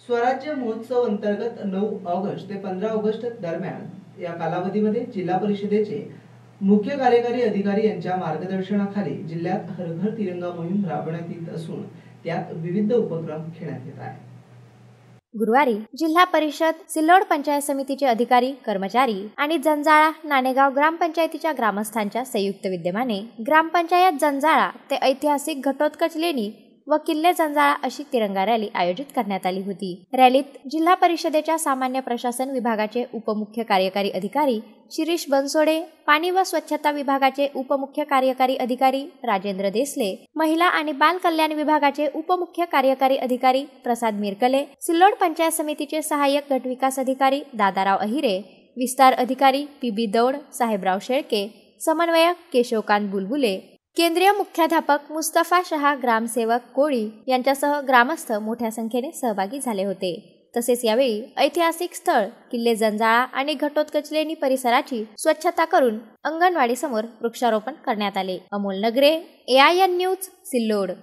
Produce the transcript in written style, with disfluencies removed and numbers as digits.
स्वराज्य महोत्सव अंतर्गत 9 ऑगस्ट ते 15 ऑगस्ट दरम्यान या कालावधीमध्ये जिल्हा परिषदेचे मुख्य कार्यकारी अधिकारी यांच्या मार्गदर्शनाखाली जिल्ह्यात हर घर तिरंगा मोहीम राबवण्यात येत असून त्यात विविध उपक्रम घेण्यात येत आहेत। गुरुवारी जिल्हा परिषद सिल्लोड पंचायत समितीचे अधिकारी, कर्मचारी आणि जंजाळा नाणेगाव ग्रामपंचायतीच्या ग्रामस्थांच्या संयुक्त विद्यमाने ग्रामपंचायत जंजाळा ते ऐतिहासिक घटोत्कच लेणी व किल्ले जंजाळा अशी तिरंगा रॅली आयोजित करण्यात आली होती। रॅलीत जिल्हा परिषदेच्या सामान्य प्रशासन विभागाचे उपमुख्य कार्यकारी अधिकारी शिरीष बनसोडे, पाणी व स्वच्छता विभागाचे उपमुख्य कार्यकारी अधिकारी राजेंद्र देसले, महिला आणि बाल कल्याण विभागाचे उपमुख्य कार्यकारी अधिकारी प्रसाद मिरकले, सिल्लोड पंचायत समितीचे सहाय्यक गट विकास अधिकारी दादाराव अहिरे, विस्तार अधिकारी पीबी दौड, साहेबराव शेळके, समन्वयक केशवकांत बुलबुले, केंद्रीय मुख्याध्यापक मुस्तफा शहा, ग्रामसेवक कोळी यांच्यासह ग्रामस्थ मोठ्या संख्येने सहभागी झाले होते। तसेच यावेळी ऐतिहासिक स्थळ किल्ले जंजाळा आणि घटोत्कच लेणी परिसराची स्वच्छता करून अंगणवाडी समोर वृक्षारोपण करण्यात आले। अमोल नगरे, AIN न्यूज, सिल्लोड।